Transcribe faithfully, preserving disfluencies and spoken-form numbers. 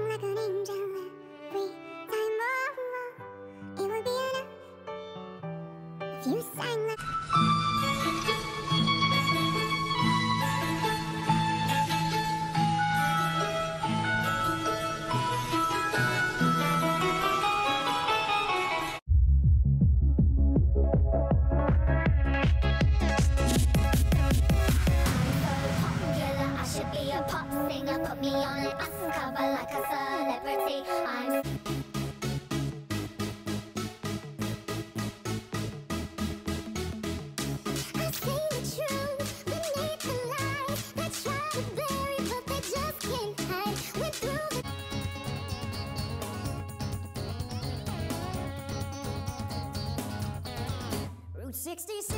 sang like an angel every time. Oh, oh, it would be enough if you sang like. Put me on an Oscar cover like a celebrity. I'm I say the truth beneath the lies. They try to bury, but they just can't hide. Went through the Route sixty-six.